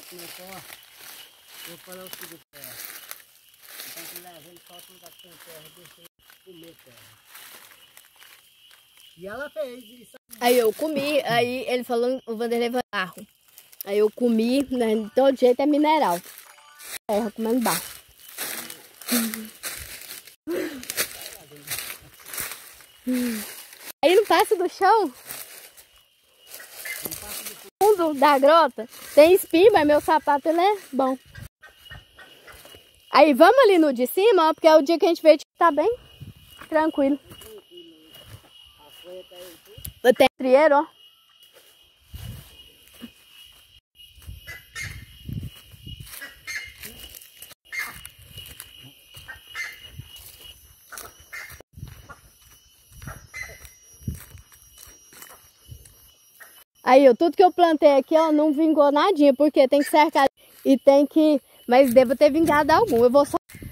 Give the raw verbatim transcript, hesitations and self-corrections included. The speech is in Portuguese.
começou, ó. Eu falei o seguinte, é. Então que levar ele só tudo lugar que tem terra, deixa ele comer terra. E ela fez isso. Aí eu comi, aí ele falou, o Vanderlei vai barro. Aí eu comi, né, de todo jeito é mineral. Terra comendo barro. Aí não passa do chão? Fundo da grota tem espinho, mas meu sapato ele é bom. Aí vamos ali no de cima, ó, porque é o dia que a gente veio, tá bem tranquilo. Tem trieiro, ó. Aí, ó, tudo que eu plantei aqui, ó, não vingou nadinha, porque tem que cercar e tem que... Mas devo ter vingado algum. Eu vou só...